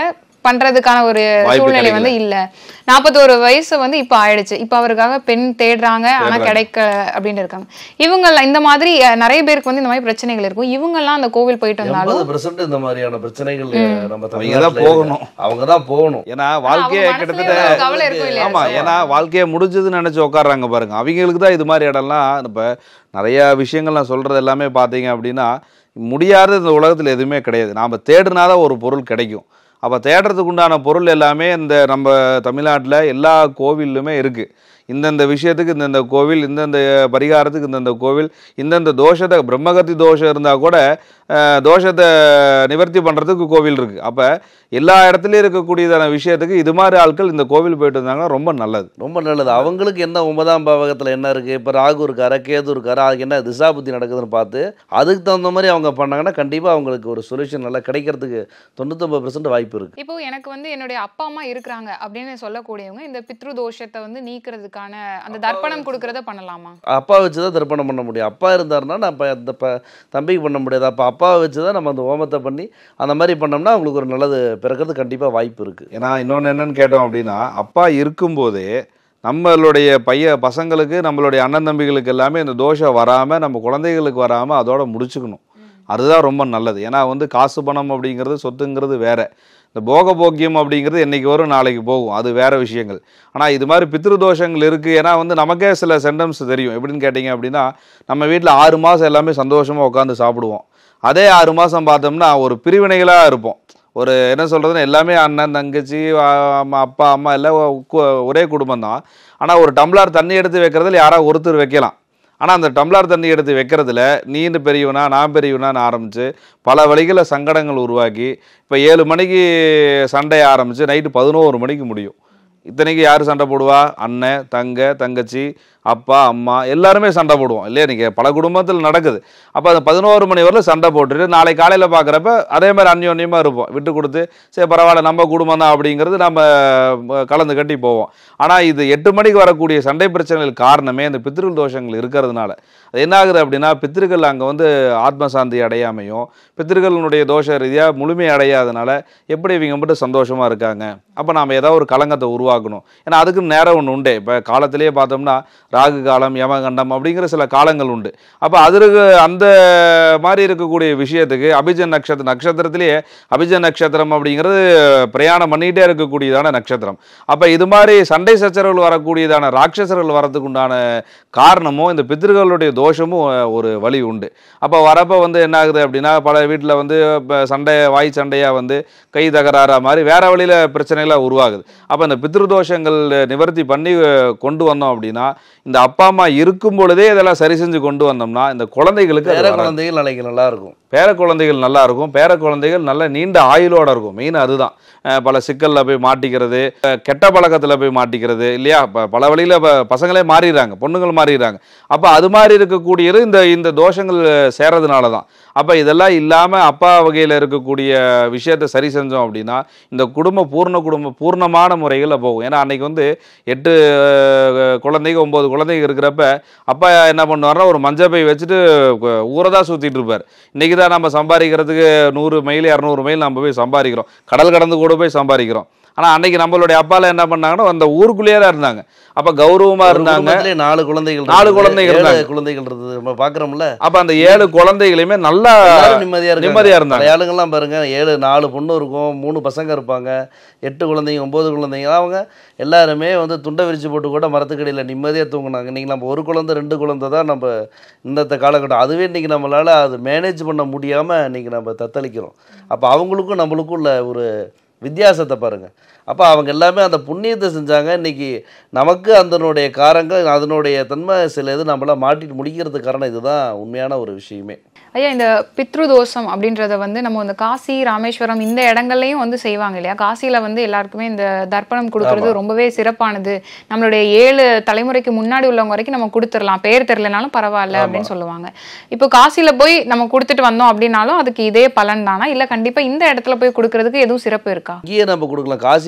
பண்றதுக்கான ஒரு சூழ்நிலை வந்து இல்ல. நாற்பத்தோரு வயசு வந்து இப்ப ஆயிடுச்சு. இப்ப அவருக்காக பெண் தேடுறாங்க, ஆனா கிடைக்க அப்படின்னு இருக்காங்க. இவங்க இந்த மாதிரி நிறைய பேருக்கு வந்து இந்த மாதிரி பிரச்சனைகள் இருக்கும். இவங்க எல்லாம் அந்த கோவில் போயிட்டு வந்தாலும் இந்த மாதிரியான பிரச்சனைகள் நம்ம தான் போகணும், அவங்க தான் போகணும். ஏன்னா வாழ்க்கையே கிட்டத்தட்ட கவலை இருக்கும் இல்லையா? ஆமா, ஏன்னா வாழ்க்கையை முடிஞ்சதுன்னு நினைச்சு உட்காடுறாங்க பாருங்க. அவங்களுக்கு தான் இது மாதிரி இடம்லாம் இப்ப நிறைய விஷயங்கள் நான் சொல்றது எல்லாமே பாத்தீங்க அப்படின்னா முடியாத இந்த உலகத்துல எதுவுமே கிடையாது. நாம தேடுனாதான் ஒரு பொருள் கிடைக்கும். அப்போ தேடுறதுக்கு உண்டான பொருள் எல்லாமே இந்த நம்ம தமிழ்நாட்டில் எல்லா கோவில்லுமே இருக்குது. இந்தந்த விஷயத்துக்கு இந்தந்த கோவில், இந்தந்த பரிகாரத்துக்கு இந்தந்த கோவில், இந்தந்த தோஷத்தை பிரம்மகத்தி தோஷம் இருந்தால் கூட தோஷத்தை நிவர்த்தி பண்ணுறதுக்கு கோவில் இருக்குது. அப்போ எல்லா இடத்துலையும் இருக்கக்கூடியதான விஷயத்துக்கு இது மாதிரி ஆட்கள் இந்த கோவில் போயிட்டு இருந்தாங்கன்னா ரொம்ப நல்லது, ரொம்ப நல்லது. அவங்களுக்கு என்ன ஒன்பதாம் பாவகத்தில் என்ன இருக்குது, இப்போ ராகு இருக்காரா கேது இருக்காரா, அதுக்கு என்ன திசாபுத்தி நடக்குதுன்னு பார்த்து அதுக்கு தகுந்த மாதிரி அவங்க பண்ணாங்கன்னா கண்டிப்பாக அவங்களுக்கு ஒரு சொல்யூஷன் நல்லா கிடைக்கிறதுக்கு தொண்ணூத்தொம்பது பர்சன்ட் வாய்ப்பு இருக்குது. இப்போ எனக்கு வந்து என்னுடைய அப்பா அம்மா இருக்கிறாங்க அப்படின்னு சொல்லக்கூடியவங்க இந்த பித்ரு தோஷத்தை வந்து நீக்கிறதுக்கான அந்த தர்ப்பணம் கொடுக்கறத பண்ணலாமா? அப்பா வச்சு தான் தர்ப்பணம் பண்ண முடியும். அப்பா இருந்தாருன்னா நம்ம அந்த தம்பிக்கு பண்ண முடியாது. அப்போ அப்பாவை வச்சு தான் நம்ம அந்த ஹோமத்தை பண்ணி அந்த மாதிரி பண்ணோம்னா அவங்களுக்கு ஒரு நல்லது பிறக்கிறது கண்டிப்பாக வாய்ப்பு இருக்குது. ஏன்னா இன்னொன்று என்னன்னு கேட்டோம் அப்படின்னா அப்பா இருக்கும்போதே நம்மளுடைய பைய பசங்களுக்கு நம்மளுடைய அண்ணன் தம்பிகளுக்கு எல்லாமே இந்த தோஷம் வராமல் நம்ம குழந்தைகளுக்கு வராமல் அதோட முடிச்சுக்கணும். அதுதான் ரொம்ப நல்லது. ஏன்னா வந்து காசு பணம் அப்படிங்கிறது சொத்துங்கிறது வேற, இந்த போக போக்கியம் அப்படிங்கிறது என்றைக்கு வரும் நாளைக்கு போகும், அது வேற விஷயங்கள். ஆனால் இது மாதிரி பித்ரு தோஷங்கள் இருக்குது. ஏன்னா வந்து நமக்கே சில சென்டம்ஸ் தெரியும். எப்படின்னு கேட்டிங்க அப்படின்னா நம்ம வீட்டில் ஆறு மாதம் எல்லாமே சந்தோஷமாக உட்காந்து சாப்பிடுவோம். அதே ஆறு மாதம் பார்த்தோம்னா ஒரு பிரிவினைகளாக இருப்போம். ஒரு என்ன சொல்கிறதுன்னா எல்லாமே அண்ணன் தங்கச்சி அம்மா அப்பா அம்மா எல்லாம் ஒரே குடும்பம் தான். ஆனால் ஒரு டம்ளர் தண்ணி எடுத்து வைக்கிறதுல யாராவது ஒருத்தர் வைக்கலாம். ஆனால் அந்த டம்ளர் தண்ணி எடுத்து வைக்கிறதுல நீண்டு பெரியவனா நான் பெரியவனான்னு ஆரம்பித்து பல வழிகளில் சங்கடங்கள் உருவாக்கி இப்போ ஏழு மணிக்கு சண்டையை ஆரம்பித்து நைட்டு பதினோரு மணிக்கு முடியும். இத்தனைக்கு யார் சண்டை போடுவா? அண்ணன் தங்க தங்கச்சி அப்பா அம்மா எல்லாருமே சண்டை போடுவோம் இல்லையா? நீங்கள் பல குடும்பத்தில் நடக்குது. அப்போ அந்த பதினோரு மணி வரலும் சண்டை போட்டுட்டு நாளைக்கு காலையில் பார்க்குறப்ப அதே மாதிரி அந்யோன்யமாக இருப்போம். விட்டு கொடுத்து சரி பரவாயில்ல நம்ம குடும்பம் தான் அப்படிங்கிறது நம்ம கலந்து கட்டி போவோம். ஆனால் இது எட்டு மணிக்கு வரக்கூடிய சண்டை பிரச்சனைகள் காரணமே இந்த பித்ருக்கள் தோஷங்கள் இருக்கிறதுனால. அது என்ன ஆகுது அப்படின்னா பித்ருக்கள் அங்கே வந்து ஆத்மசாந்தி அடையாமையும் பித்ருக்களுடைய தோஷ ரீதியாக முழுமை அடையாதனால எப்படி இவங்க மட்டும் சந்தோஷமாக இருக்காங்க? அப்போ நாம் ஏதாவது ஒரு கலங்கத்தை உருவாக்கணும். ஏன்னா அதுக்கு நேரம் ஒன்று உண்டு. இப்போ காலத்திலேயே பார்த்தோம்னா ராகு காலம் யமகண்டம் அப்படிங்கிற சில காலங்கள் உண்டு. அப்போ அதற்கு அந்த மாதிரி இருக்கக்கூடிய விஷயத்துக்கு அபிஜன் நட்சத்திர நட்சத்திரத்திலேயே அபிஜன் நட்சத்திரம் அப்படிங்கிறது பிரயாணம் பண்ணிகிட்டே இருக்கக்கூடியதான நட்சத்திரம். அப்போ இது மாதிரி சண்டை சச்சரவுகள் வரக்கூடியதான ராட்சசர்கள் வரதுக்கு உண்டான காரணமும் இந்த பித்ருக்களுடைய தோஷமும் ஒரு வழி உண்டு. அப்போ வரப்போ வந்து என்ன ஆகுது அப்படின்னா பல வீட்டில் வந்து சண்டை வாய் சண்டையாக வந்து கை தகராறா மாதிரி வேற வழியில் பிரச்சனைகளாக உருவாகுது. அப்போ இந்த பித்ரு தோஷங்கள் நிவர்த்தி பண்ணி கொண்டு வந்தோம் அப்படின்னா இந்த அப்பா அம்மா இருக்கும் பொழுதே இதெல்லாம் சரி செஞ்சு கொண்டு வந்தோம்னா இந்த குழந்தைகளுக்கு பேர குழந்தைகள் நாளைக்கு நல்லா இருக்கும். பேர குழந்தைகள் நல்லா இருக்கும். பேர குழந்தைகள் நல்ல நீண்ட ஆயுளோட இருக்கும். மெயின் அதுதான். பல சிக்கலில் போய் மாட்டிக்கிறது, கெட்ட பழக்கத்தில் போய் மாட்டிக்கிறது இல்லையா? பல வழியில் பசங்களே மாறிடுறாங்க, பொண்ணுங்கள் மாறிடுறாங்க. அப்போ அது மாதிரி இருக்கக்கூடியது இந்த இந்த தோஷங்கள் சேரதுனால தான். அப்போ இதெல்லாம் இல்லாமல் அப்பா வகையில் இருக்கக்கூடிய விஷயத்தை சரி செஞ்சோம் அப்படின்னா இந்த குடும்பம் பூர்ண குடும்பம் பூர்ணமான முறைகளில் போகும். ஏன்னா அன்னைக்கு வந்து எட்டு குழந்தைங்க ஒம்பது குழந்தைங்க இருக்கிறப்ப அப்பா என்ன பண்ணுவார்னா ஒரு மஞ்சள் பை வச்சுட்டு ஊரை தான் சுற்றிட்டு இருப்பார். இன்றைக்கி தான் நம்ம சம்பாதிக்கிறதுக்கு நூறு மைல் இரநூறு மைல் நம்ம போய் சம்பாதிக்கிறோம், கடல் கடந்து கூட போய் சம்பாதிக்கிறோம். ஆனால் அன்னைக்கு நம்மளுடைய அப்பால என்ன பண்ணாங்கன்னா அந்த ஊருக்குள்ளேயே தான் இருந்தாங்க. அப்போ கௌரவமா இருந்தாங்க. நாலு குழந்தைகள் நாலு குழந்தைகள் குழந்தைகள் இருந்தது நம்ம பார்க்குறோம்ல. அப்போ அந்த ஏழு குழந்தைகளையுமே நல்லா நிம்மதியாக நிம்மதியாக இருந்தாங்க. ஆளுங்கள்லாம் பாருங்க, ஏழு நாலு பொண்ணு இருக்கும், மூணு பசங்க இருப்பாங்க, எட்டு குழந்தைங்க ஒம்பது குழந்தைங்க. அவங்க எல்லாருமே வந்து துண்டை விரிச்சு போட்டு கூட மரத்துக்கடியில் நிம்மதியாக தூங்கினாங்க. இன்றைக்கி நம்ம ஒரு குழந்தை ரெண்டு குழந்தை தான் நம்ம இந்த காலகட்டம். அதுவே இன்றைக்கி நம்மளால் அது மேனேஜ் பண்ண முடியாமல் இன்றைக்கி நம்ம தத்தளிக்கிறோம். அப்போ அவங்களுக்கும் நம்மளுக்கும் உள்ள ஒரு வித்தியாசத்தை பாருங்கள். அப்போ அவங்க எல்லாமே அந்த புண்ணியத்தை செஞ்சாங்க. இன்றைக்கி நமக்கு அதனுடைய காரங்கள் அதனுடைய தன்மை சில இது நம்மளாம் மாட்டிட்டு முடிக்கிறதுக்கு காரணம் இதுதான் உண்மையான ஒரு விஷயமே. ஐயா, இந்த பித்ரு தோஷம் அப்படின்றத வந்து நம்ம இந்த காசி ராமேஸ்வரம் இந்த இடங்கள்லையும் வந்து செய்வாங்க இல்லையா? காசியில் வந்து எல்லாருக்குமே இந்த தர்ப்பணம் கொடுக்கறது ரொம்பவே சிறப்பானது. நம்மளுடைய ஏழு தலைமுறைக்கு முன்னாடி உள்ளவங்க வரைக்கும் நம்ம கொடுத்துடலாம், பேர் தெரியலனாலும் பரவாயில்ல அப்படின்னு சொல்லுவாங்க. இப்போ காசியில் போய் நம்ம கொடுத்துட்டு வந்தோம் அப்படின்னாலும் அதுக்கு இதே பலன் தானா, இல்லை கண்டிப்பாக இந்த இடத்துல போய் கொடுக்கறதுக்கு எதுவும் சிறப்பு இருக்கா? இங்கேயே நம்ம கொடுக்கலாம். காசி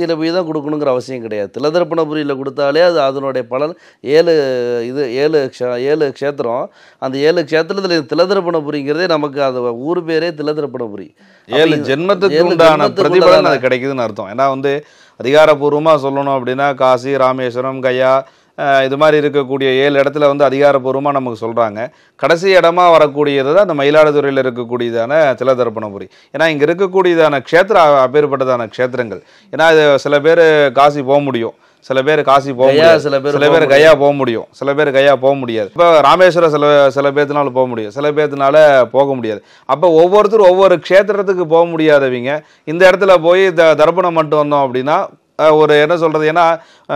காசியில் போய் தான் கொடுக்கணுங்கிற அவசியம் கிடையாது. திலதர்ப்பணபுரியில் கொடுத்தாலே அது அதனுடைய பலன் ஏழு இது ஏழு க்ஷ ஏழு க்ஷேத்திரம். அந்த ஏழு க்ஷேத்திரத்தில் திலதர்ப்பணபுரிங்கிறதே நமக்கு அது ஊர் பேரே திலதர்ப்பணபுரி. ஏழு ஜென்மத்துக்கு உண்டான பிரதிபலன் அது கிடைக்குதுன்னு அர்த்தம். ஏன்னா வந்து அதிகாரப்பூர்வமாக சொல்லணும் அப்படின்னா காசி, ராமேஸ்வரம், கயா இது மாதிரி இருக்கக்கூடிய ஏழு இடத்துல வந்து அதிகாரப்பூர்வமாக நமக்கு சொல்கிறாங்க. கடைசி இடமா வரக்கூடியது தான் அந்த மயிலாடுதுறையில் இருக்கக்கூடியதான திலதர்ப்பணபுரி. ஏன்னா இங்கே இருக்கக்கூடியதான க்ஷேத்திர அப்பேற்பட்டதான க்ஷேத்திரங்கள். ஏன்னா இது சில பேர் காசி போக முடியும், சில பேர் காசி போக முடியாது, சில பேர் சில பேர் கயா போக முடியும், சில பேர் கயா போக முடியாது. இப்போ ராமேஸ்வரம் சில சில பேர்த்தினால போக முடியும், சில பேர்த்தினால போக முடியாது. அப்போ ஒவ்வொருத்தரும் ஒவ்வொரு க்ஷேத்திரத்துக்கு போக முடியாதவங்க இந்த இடத்துல போய் த தர்ப்பணம் மட்டும் வந்தோம் அப்படின்னா ஒரு என்ன சொல்கிறது, ஏன்னா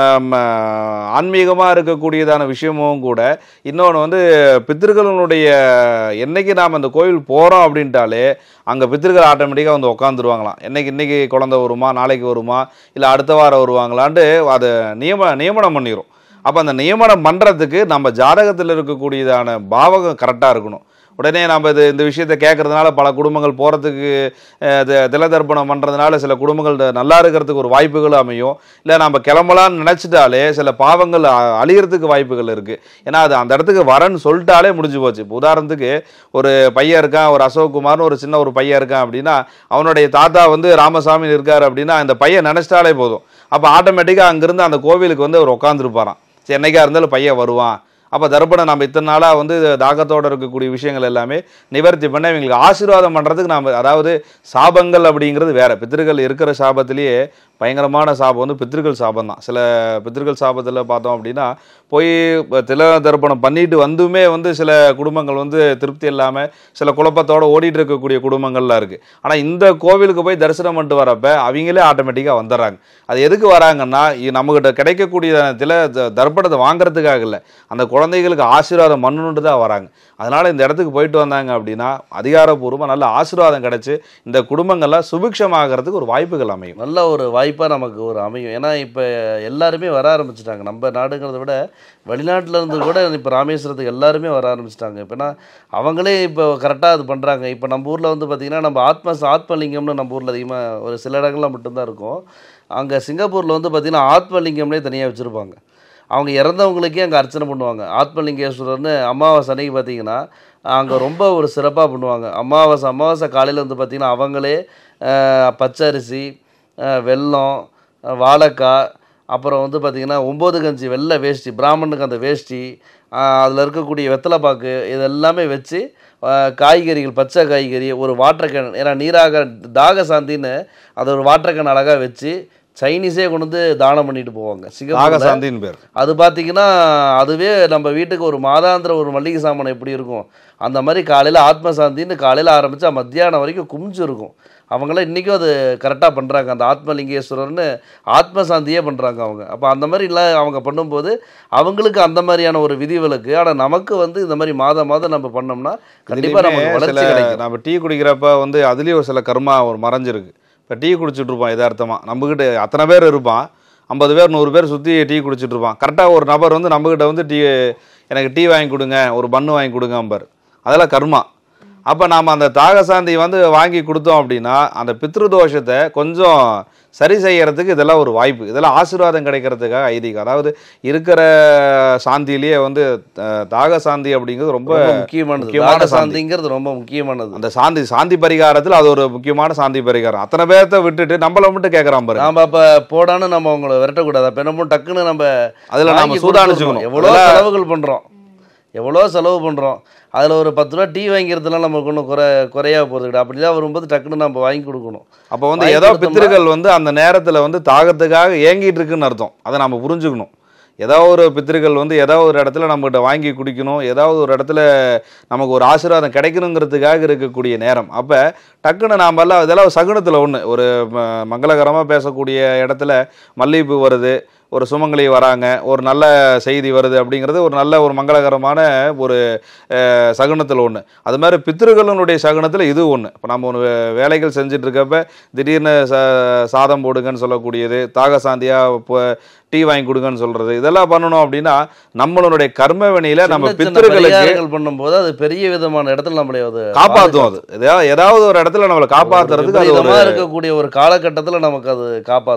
ஆன்மீகமாக இருக்கக்கூடியதான விஷயமும் கூட. இன்னொன்று வந்து பித்திருக்களுடைய என்னைக்கு நாம் அந்த கோவில் போகிறோம் அப்படின்ட்டாலே அங்கே பித்திருக்கள் ஆட்டோமேட்டிக்காக வந்து உட்காந்துருவாங்களாம். என்னைக்கு இன்றைக்கி குழந்தை வருமா, நாளைக்கு வருமா, இல்லை அடுத்த வாரம் வருவாங்களான்ட்டு அதை நியம நியமனம் பண்ணிடும். அப்போ அந்த நியமனம் பண்ணுறதுக்கு நம்ம ஜாதகத்தில் இருக்கக்கூடியதான பாவகம் கரெக்டாக இருக்கணும். உடனே நம்ம இது இந்த விஷயத்தை கேட்கறதுனால பல குடும்பங்கள் போகிறதுக்கு திலதர்ப்பணம் பண்ணுறதுனால சில குடும்பங்கள் நல்லா இருக்கிறதுக்கு ஒரு வாய்ப்புகள் அமையும். இல்லை நம்ம கிளம்பலான்னு நினச்சிட்டாலே சில பாவங்கள் அழியறதுக்கு வாய்ப்புகள் இருக்குது. ஏன்னா அது அந்த இடத்துக்கு வரன்னு சொல்லிட்டாலே முடிஞ்சு போச்சு. இப்போ உதாரணத்துக்கு ஒரு பையன் இருக்கான், ஒரு அசோக்குமார்னு ஒரு சின்ன ஒரு பையன் இருக்கான் அப்படின்னா அவனுடைய தாத்தா வந்து ராமசாமி இருக்கார் அப்படின்னா அந்த பையன் நினச்சிட்டாலே போதும். அப்போ ஆட்டோமேட்டிக்காக அங்கேருந்து அந்த கோவிலுக்கு வந்து அவர் உட்காந்துருப்பாரான். சரி, என்னைக்கா இருந்தாலும் பையன் வருவான். அப்போ தர்ப்பணம் நம்ம இத்தனை நாளாக வந்து தாகத்தோடு இருக்கக்கூடிய விஷயங்கள் எல்லாமே நிவர்த்தி பண்ண இவங்களுக்கு ஆசீர்வாதம் பண்ணுறதுக்கு நாம், அதாவது சாபங்கள் அப்படிங்கிறது வேறு. பித்திருக்கள் இருக்கிற சாபத்திலேயே பயங்கரமான சாபம் வந்து பித்திருக்கள் சாபம் தான். சில பித்திருக்கள் சாபத்தில் பார்த்தோம் அப்படின்னா போய் தில தர்ப்பணம் பண்ணிட்டு வந்துமே வந்து சில குடும்பங்கள் வந்து திருப்தி இல்லாமல் சில குழப்பத்தோடு ஓடிட்டு இருக்கக்கூடிய குடும்பங்கள்லாம் இருக்குது. ஆனால் இந்த கோவிலுக்கு போய் தரிசனம் பண்ணிட்டு வரப்போ அவங்களே ஆட்டோமேட்டிக்காக வந்துடுறாங்க. அது எதுக்கு வராங்கன்னா நம்மகிட்ட கிடைக்கக்கூடிய தில தர்ப்பணத்தை வாங்குறதுக்காக இல்லை, அந்த குழந்தைகளுக்கு ஆசீர்வாதம் பண்ணணுன்ட்டு தான் வராங்க. அதனால் இந்த இடத்துக்கு போயிட்டு வந்தாங்க அப்படின்னா அதிகாரப்பூர்வமாக நல்ல ஆசீர்வாதம் கிடச்சி இந்த குடும்பங்கள்லாம் சுபிக்ஷமாகறதுக்கு ஒரு வாய்ப்புகள் அமையும். நல்ல ஒரு வாய்ப்பாக நமக்கு ஒரு அமையும். ஏன்னா இப்போ எல்லாருமே வர ஆரம்பிச்சிட்டாங்க. நம்ம நாடுங்கிறத விட வெளிநாட்டில் இருந்து கூட இப்போ ராமேஸ்வரத்துக்கு எல்லாருமே வர ஆரம்பிச்சிட்டாங்க. இப்போனா அவங்களே இப்போ கரெக்டாக அது பண்ணுறாங்க. இப்போ நம்ம ஊரில் வந்து பார்த்திங்கன்னா நம்ம ஆத்ம ஆத்மலிங்கம்னு நம்ம ஊரில் அதிகமாக ஒரு சில இடங்கள்லாம் மட்டும்தான் இருக்கும். அங்கே சிங்கப்பூரில் வந்து பார்த்திங்கன்னா ஆத்மலிங்கம்னே தனியாக வச்சுருப்பாங்க. அவங்க இறந்தவங்களுக்கே அங்கே அர்ச்சனை பண்ணுவாங்க. ஆத்மலிங்கேஸ்வரர்னு அமாவாசை அன்னைக்கு பார்த்திங்கன்னா அங்கே ரொம்ப ஒரு சிறப்பாக பண்ணுவாங்க. அமாவாசை அமாவாசை காலையில் வந்து பார்த்திங்கன்னா அவங்களே பச்சரிசி, வெல்லம், வாழைக்காய், அப்புறம் வந்து பார்த்திங்கன்னா ஒம்பது கஞ்சி வெள்ளை வேஷ்டி, பிராமணுக்கு அந்த வேஷ்டி, அதில் இருக்கக்கூடிய வெத்தலைப்பாக்கு இதெல்லாமே வச்சு காய்கறிகள், பச்சை காய்கறி, ஒரு வாட்டர் கேன், ஏன்னா நீராக தாக சாந்தின்னு அதை ஒரு வாட்டர் கேன் அழகாக வச்சு சைனீஸே கொண்டு வந்து தானம் பண்ணிட்டு போவாங்க. சிங்கப்பூர் பேர் அது பார்த்தீங்கன்னா அதுவே நம்ம வீட்டுக்கு ஒரு மாதாந்திர ஒரு மல்லிகை சாமான் எப்படி இருக்கும் அந்த மாதிரி காலையில் ஆத்மசாந்தின்னு காலையில் ஆரம்பித்தா மத்தியானம் வரைக்கும் குமிச்சு இருக்கும். அவங்களாம் இன்றைக்கும் அது கரெக்டாக பண்ணுறாங்க. அந்த ஆத்மலிங்கேஸ்வரர்னு ஆத்மசாந்தியே பண்ணுறாங்க அவங்க. அப்போ அந்த மாதிரி இல்லை அவங்க பண்ணும்போது அவங்களுக்கு அந்த மாதிரியான ஒரு விதிவிலக்கு. ஆனால் நமக்கு வந்து இந்த மாதிரி மாதம் மாதம் நம்ம பண்ணோம்னா கண்டிப்பாக நமக்கு வளர்ச்சி கிடைக்கும். நம்ம டீ குடிக்கிறப்ப வந்து அதுலேயும் சில கர்மா ஒரு மறைஞ்சிருக்கு. இப்போ டீ குடிச்சிட்ருப்பான் யதார்த்தமாக, நம்மக்கிட்ட அத்தனை பேர் இருப்பான், ஐம்பது பேர் நூறு பேர் சுற்றி டீ குடிச்சிட்ருப்பான். கரெக்டாக ஒரு நபர் வந்து நம்மக்கிட்ட வந்து டீ எனக்கு டீ வாங்கி கொடுங்க, ஒரு பன்னு வாங்கி கொடுங்க அம்பர், அதெல்லாம் கர்மா. அப்போ நாம் அந்த தாகசாந்தி வந்து வாங்கி கொடுத்தோம் அப்படின்னா அந்த பித்ருதோஷத்தை கொஞ்சம் சரி செய்யறதுக்கு இதெல்லாம் ஒரு வாய்ப்பு. இதெல்லாம் ஆசீர்வாதம் கிடைக்கிறதுக்காக ஐதீகம். அதாவது இருக்கிற சாந்தியிலேயே வந்து தாக சாந்தி அப்படிங்கிறது ரொம்ப முக்கியமானது. தாக சாந்திங்கிறது ரொம்ப முக்கியமானது. அந்த சாந்தி சாந்தி பரிகாரத்தில் அது ஒரு முக்கியமான சாந்தி பரிகாரம். அத்தனை பேர்த்த விட்டுட்டு நம்மளை மட்டும் கேட்குறான் பாரு, நம்ம அப்போ போடான்னு நம்ம அவங்கள விரட்டக்கூடாது. அப்போ என்ன டக்குன்னு நம்ம அதில் நம்ம சூதானிச்சுக்கணும். எவ்வளோ செலவுகள் பண்ணுறோம், எவ்வளோ செலவு பண்ணுறோம், அதில் ஒரு பத்து ரூபா டீ வாங்கிறதுலாம் நமக்கு ஒன்றும் குறை குறையாக போகிறது கிடையாது. அப்படிலாம் வரும்போது டக்குன்னு நம்ம வாங்கி கொடுக்கணும். அப்போ வந்து ஏதோ பித்திருக்கள் வந்து அந்த நேரத்தில் வந்து தாகத்துக்காக ஏங்கிட்டு இருக்குன்னு அர்த்தம். அதை நம்ம புரிஞ்சுக்கணும். ஏதாவது ஒரு பித்திருக்கள் வந்து ஏதாவது ஒரு இடத்துல நம்மகிட்ட வாங்கி குடிக்கணும், ஏதாவது ஒரு இடத்துல நமக்கு ஒரு ஆசீர்வாதம் கிடைக்கணுங்கிறதுக்காக இருக்கக்கூடிய நேரம். அப்போ டக்குன்னு நாம் எல்லாம் இதெல்லாம் சகுனத்தில் ஒன்று, ஒரு மங்களகரமாக பேசக்கூடிய இடத்துல மல்லிகைப்பூ வருது, ஒரு சுமங்கலி வராங்க, ஒரு நல்ல செய்தி வருது அப்படிங்கிறது ஒரு நல்ல ஒரு மங்களகரமான ஒரு சகுனத்தில் ஒன்று. அது மாதிரி பித்திருக்களுடைய சகுனத்தில் இது ஒன்று. இப்போ நம்ம ஒரு வேலைகள் செஞ்சுட்டு இருக்கப்ப திடீர்னு ச சாதம் போடுங்கன்னு சொல்லக்கூடியது, தாகசாந்தியாக இப்போ டீ வாங்கி கொடுங்கன்னு சொல்கிறது, இதெல்லாம் பண்ணணும் அப்படின்னா நம்மளுடைய கர்மவினையில் நம்ம பித்திருக்களுக்கு பண்ணும்போது அது பெரிய விதமான இடத்துல நம்மளை அது காப்பாற்றும். அது ஏதாவது ஏதாவது ஒரு இடத்துல நம்மளை காப்பாற்றுறதுக்கு அது இருக்கக்கூடிய ஒரு காலகட்டத்தில் நமக்கு அது காப்பாற்றும்.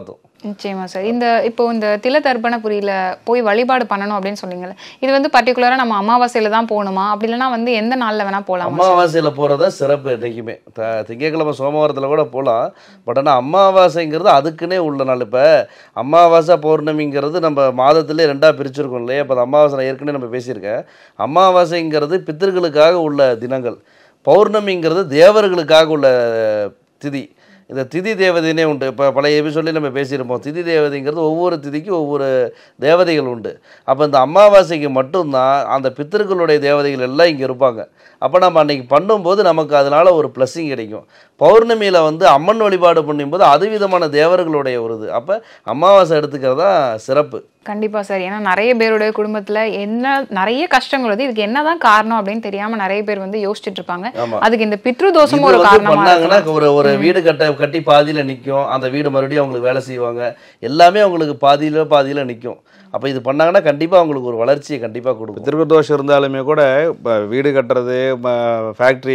நிச்சயமா சார். இந்த இப்போ இந்த தில தர்ப்பணபுரியில போய் வழிபாடு பண்ணணும் அப்படின்னு சொன்னீங்கல்ல, இது வந்து பர்டிகுலரா நம்ம அமாவாசையில தான் போகணுமா, அப்படி இல்லைன்னா வந்து எந்த நாள்ல வேணா போகலாம்? அமாவாசையில் போகிறதா சிறப்பு. என்றைக்குமே த திங்கக்கிழமை சோமவாரத்தில் கூட போகலாம். பட் ஆனால் அமாவாசைங்கிறது அதுக்குன்னே உள்ள நாள். இப்போ அமாவாசை பௌர்ணமிங்கிறது நம்ம மாதத்திலே ரெண்டாக பிரிச்சிருக்கோம் இல்லையா? இப்போ அமாவாசை நான் ஏற்கனவே நம்ம பேசியிருக்கேன். அமாவாசைங்கிறது பித்தர்களுக்காக உள்ள தினங்கள், பௌர்ணமிங்கிறது தேவர்களுக்காக உள்ள திதி. இந்த திதி தேவதைனே உண்டு. இப்போ பழைய எபிசோட்லேயே நம்ம பேசியிருப்போம். திதி தேவதைங்கிறது ஒவ்வொரு திதிக்கும் ஒவ்வொரு தேவதைகள் உண்டு. அப்போ இந்த அமாவாசைக்கு மட்டும்தான் அந்த பித்தர்களுடைய தேவதைகள் எல்லாம் இங்கே இருப்பாங்க. அப்போ நம்ம அன்றைக்கி பண்ணும்போது நமக்கு அதனால் ஒரு ப்ளஸ்ஸிங் கிடைக்கும். பௌர்ணமியில் வந்து அம்மன் வழிபாடு பண்ணும்போது அது விதமான தேவர்களுடைய ஒரு இது. அப்போ அமாவாசை எடுத்துக்கிறதா சிறப்பு. கண்டிப்பாக சார். ஏன்னா நிறைய பேருடைய குடும்பத்தில் என்ன நிறைய கஷ்டங்கள் வந்து இதுக்கு என்னதான் காரணம் அப்படின்னு தெரியாமல் நிறைய பேர் வந்து யோசிச்சுட்டு இருப்பாங்க. அதுக்கு இந்த பித்ரு தோஷமும் ஒரு காரணமாக பண்ணாங்கன்னா ஒரு ஒரு வீடு கட்ட கட்டி பாதியில் நிற்கும். அந்த வீடு மறுபடியும் அவங்களுக்கு வேலை செய்வாங்க. எல்லாமே அவங்களுக்கு பாதியில் பாதியில் நிற்கும். அப்போ இது பண்ணாங்கன்னா கண்டிப்பாக அவங்களுக்கு ஒரு வளர்ச்சியை கண்டிப்பாக கொடுக்கும். பித்ருதோஷம் இருந்தாலுமே கூட இப்போ வீடு கட்டுறது, ஃபேக்ட்ரி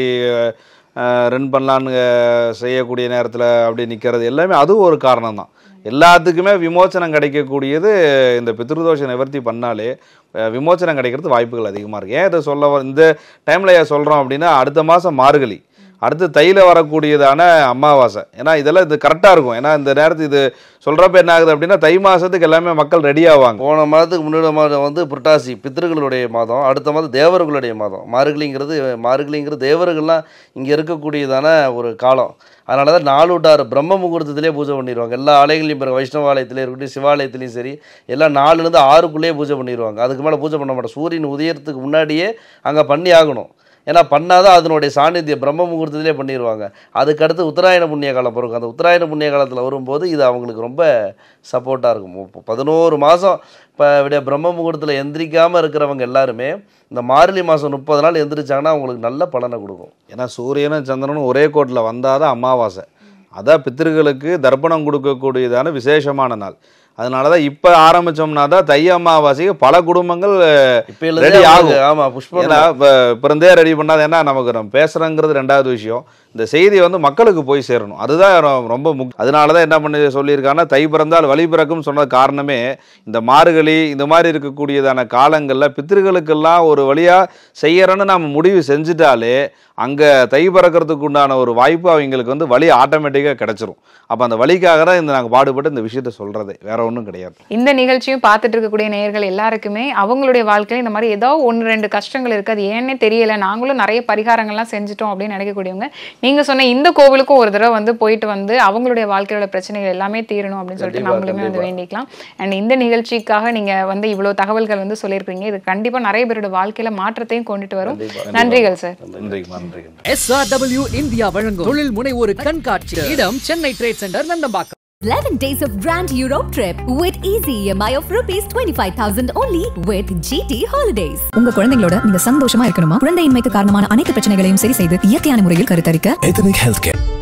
ரன் பண்ணலான்னு செய்யக்கூடிய நேரத்தில் அப்படி நிற்கிறது எல்லாமே அதுவும் ஒரு காரணம் தான். எல்லாத்துக்குமே விமோச்சனம் கிடைக்கக்கூடியது இந்த பித்ருதோஷ நிவர்த்தி பண்ணாலே விமோச்சனம் கிடைக்கிறது வாய்ப்புகள் அதிகமாக இருக்குது. ஏன் இதை சொல்ல இந்த டைமில் ஏன் சொல்கிறோம் அப்படின்னா, அடுத்த மாதம் மார்கழி, அடுத்து தையில வரக்கூடியதான அமாவாசை. ஏன்னா இதெல்லாம் இது கரெக்டாக இருக்கும். ஏன்னா இந்த நேரத்துக்கு இது சொல்கிறப்ப என்ன ஆகுது அப்படின்னா, தை மாதத்துக்கு எல்லாமே மக்கள் ரெடி ஆவாங்க. போன மாதத்துக்கு முன்னாடி மாதம் வந்து புரட்டாசி பித்திருக்களுடைய மாதம், அடுத்த மாதம் தேவர்களுடைய மாதம். மார்கழிங்கிறது மார்கழிங்கிறது தேவர்கள்லாம் இங்கே இருக்கக்கூடியதான ஒரு காலம். அதனால தான் நாலு விட்டாறு பிரம்ம முகூர்த்தத்திலே பூஜை பண்ணிடுவாங்க. எல்லா ஆலயங்களையும் பிறகு வைஷ்ணவ ஆலயத்திலே இருக்கட்டும், சிவாலயத்துலேயும் சரி, எல்லாம் நாலுலேருந்து ஆறுக்குள்ளேயே பூஜை பண்ணிடுவாங்க. அதுக்கு மேலே பூஜை பண்ண மாட்டோம். சூரியன் உதயத்துக்கு முன்னாடியே அங்கே பண்ணி ஆகணும். ஏன்னா பண்ணாதான் அதனுடைய சாநித்தியம் பிரம்ம முகூர்த்தத்திலே பண்ணிடுவாங்க. அதுக்கடுத்து உத்தராயண புண்ணிய காலம் பிறகு அந்த உத்தராயண புண்ணிய காலத்தில் வரும்போது இது அவங்களுக்கு ரொம்ப சப்போர்ட்டாக இருக்கும். பதினோரு மாதம் இப்போ விட பிரம்ம முகூர்த்தத்தில் எந்திரிக்காமல் இருக்கிறவங்க எல்லாருமே இந்த மார்கழி மாதம் முப்பது நாள் எந்திரிச்சாங்கன்னா அவங்களுக்கு நல்ல பலனை கொடுக்கும். ஏன்னா சூரியனும் சந்திரனும் ஒரே கோட்டில் வந்தால் தான் அமாவாசை. அதான் பித்திருக்களுக்கு தர்ப்பணம் கொடுக்கக்கூடியதான விசேஷமான நாள். அதனால தான் இப்போ ஆரம்பித்தோம்னா தான் தை அமாவாசைக்கு பல குடும்பங்கள் இப்போ ரெடி ஆகும். ஆமாம், புஷ்பம். ஏன்னா இப்போ பிறந்தே ரெடி பண்ணாது. ஏன்னா நமக்கு நம்ம பேசுகிறோங்கிறது ரெண்டாவது விஷயம். இந்த செய்தி வந்து மக்களுக்கு போய் சேரணும். அதுதான் ரொம்ப முக்கியம். அதனால தான் என்ன பண்ணி சொல்லியிருக்காங்கன்னா, தை பிறந்தால் வழி பிறக்கும் சொன்னது காரணமே இந்த மார்கழி இந்த மாதிரி இருக்கக்கூடியதான காலங்களில் பித்திருக்களுக்கெல்லாம் ஒரு வழியாக செய்யறோன்னு நம்ம முடிவு செஞ்சுட்டாலே அங்கே தை பிறக்கிறதுக்கு உண்டான ஒரு வாய்ப்பு அவங்களுக்கு வந்து வழி ஆட்டோமேட்டிக்காக கிடைச்சிரும். அப்போ அந்த வழிக்காக தான் இந்த நாங்கள் பாடுபட்டு இந்த விஷயத்த சொல்கிறதே, வேற ஒன்றும் கிடையாது. இந்த நிகழ்ச்சியும் பார்த்துட்டு இருக்கக்கூடிய நேயர்கள் எல்லாருக்குமே அவங்களுடைய வாழ்க்கையில் இந்த மாதிரி ஏதோ ஒன்று ரெண்டு கஷ்டங்கள் இருக்குது, அது ஏன்னே தெரியலை, நாங்களும் நிறைய பரிகாரங்கள்லாம் செஞ்சுட்டோம் அப்படின்னு நினைக்கக்கூடியவங்க நீங்கள் சொன்ன இந்த கோவிலுக்கும் ஒரு தடவை வந்து போயிட்டு வந்து அவங்களுடைய வாழ்க்கையோட பிரச்சனைகள் எல்லாமே தீரணும் அப்படின்னு சொல்லிட்டு நம்மளுமே வந்து வேண்டிக்கலாம். அண்ட் இந்த நிகழ்ச்சிக்காக நீங்கள் வந்து இவ்வளோ தகவல்கள் வந்து சொல்லியிருக்கீங்க. இது கண்டிப்பாக நிறைய பேரோட வாழ்க்கையில் மாற்றத்தையும் கொண்டுட்டு வரும். நன்றிகள் சார். நன்றிங்க. எஸ் ஆர் டபிள்யூ இந்தியா வழங்கும் தொழில் முனைவோர் கண்காட்சி. இடம் Chennai trade centre, Nandambakkam. eleven days of Grand Europe trip with easy E M I of rupees twenty-five thousand only with G T Holidays. உங்க குழந்தைகளோட நீங்க சந்தோஷமா இருக்கணுமா? குழந்தையின்மைக்கு காரணமான அனைத்து பிரச்சனைகளையும் சரி செய்து இயற்கையான முறையில் கருத்தரிக்க Ethnic Healthcare.